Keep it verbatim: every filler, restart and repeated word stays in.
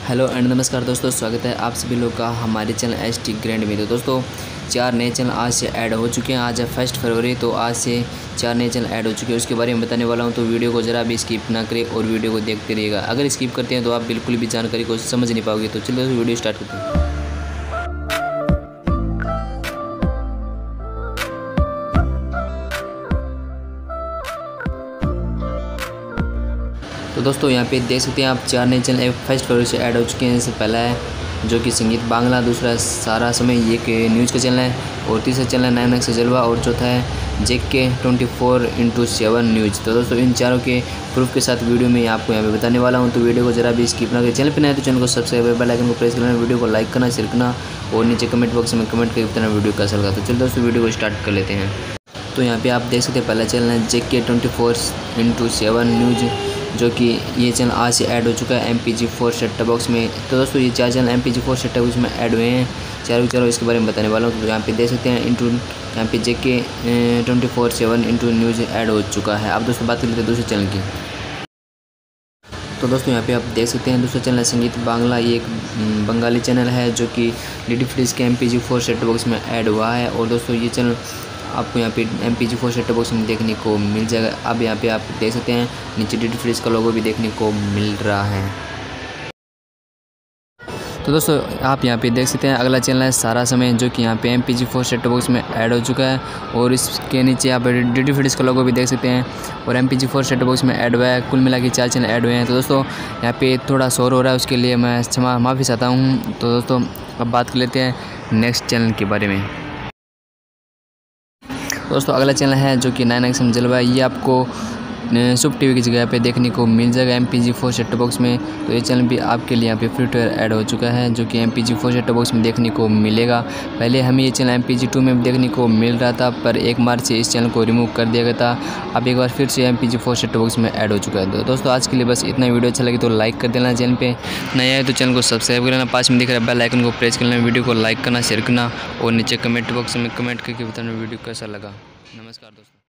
Hello and नमस्कार दोस्तों, स्वागत है आप सभी लोग का हमारे चैनल एस टी ग्रैंड में। तो दोस्तों चार नए चैनल आज से ऐड हो चुके हैं। आज है फर्स्ट फरवरी, तो आज से चार नए चैनल ऐड हो चुके हैं, उसके बारे में बताने वाला हूं। तो वीडियो को ज़रा भी स्किप ना करें और वीडियो को देखते रहिएगा। अगर स्किप करते हैं तो आप बिल्कुल भी जानकारी को समझ नहीं पाओगे। तो चलिए वीडियो स्टार्ट करते हैं। तो दोस्तों यहाँ पे देख सकते हैं आप चार नए चैनल फर्स्ट फरवरी से ऐड हो चुके हैं। जैसे पहला है जो कि संगीत बांग्ला, दूसरा सारा समय ये के न्यूज़ का चैनल है, और तीसरा चैनल है नाइन एक्स जलवा, और चौथा है J K twenty four into seven news. तो दोस्तों इन चारों के प्रूफ के साथ वीडियो में आपको यहाँ पे बताने वाला हूँ। तो वीडियो को जरा भी स्किप ना करें। चैनल पर नए तो चैनल को सब्सक्राइब, बेल आइकन को प्रेस करना, वीडियो को लाइक करना, शेयर करना, और नीचे कमेंट बॉक्स में कमेंट करके बताना वीडियो कैसा लगा। तो चलिए दोस्तों वीडियो को स्टार्ट कर लेते हैं। तो यहाँ पे आप देख सकते हैं पहला चैनल है J K twenty four into seven news, जो कि ये चैनल आज से ऐड हो चुका है M P G four set box में। तो दोस्तों ये चार channel M P G four set box में ऐड हुए हैं, चारों चारों इसके बारे में बताने वाला हूँ। तो यहाँ पे देख सकते हैं इंटू यहाँ पे J K twenty four seven into news add हो चुका है। अब दोस्तों बात कर लेते हैं दूसरे चैनल की। तो दोस्तों यहाँ पे आप देख सकते हैं दूसरा चैनल है संगीत बांग्ला। ये एक बंगाली चैनल है जो कि डी डी फ्रीज के M P G four set box में ऐड हुआ है। और दोस्तों ये चैनल आपको यहाँ पे M P G four set box में देखने को मिल जाएगा। अब यहाँ पे आप देख सकते हैं नीचे डी डी फ्रीज का लोगो भी देखने को मिल रहा है। तो दोस्तों आप यहाँ पे देख सकते हैं अगला चैनल है सारा समय, जो कि यहाँ पे M P G four set box में ऐड हो चुका है, और इसके नीचे आप डी डी फ्रीज का लोगो भी देख सकते हैं, और M P G four set box में ऐड हुआ है। कुल मिला के चार चैनल ऐड हुए हैं। तो दोस्तों यहाँ पे थोड़ा शोर हो रहा है, उसके लिए मैं क्षमा माफ़ी चाहता हूँ। तो दोस्तों अब बात कर लेते हैं नेक्स्ट चैनल के बारे में। दोस्तों अगला चैनल है जो कि नाइन एक्स जलवा। ये आपको सुप टीवी की जगह पे देखने को मिल जाएगा M P G four set box में। तो ये चैनल भी आपके लिए यहाँ पे फ्री टू एयर ऐड हो चुका है, जो कि M P G four set box में देखने को मिलेगा। पहले हमें ये channel M P G two में देखने को मिल रहा था, पर एक मार्च से इस चैनल को रिमूव कर दिया गया था। अब एक बार फिर से M P G four set box में ऐड हो चुका है। तो दोस्तों आज के लिए बस इतना। वीडियो अच्छा लगे तो लाइक कर देना, चैनल पे नया है तो चैनल को सब्सक्राइब कर लेना, पास में दिख रहा है बेल आइकन को प्रेस कर लेना, वीडियो को लाइक करना, शेयर करना, और नीचे कमेंट बॉक्स में कमेंट करके बताना वीडियो कैसा लगा। नमस्कार दोस्तों।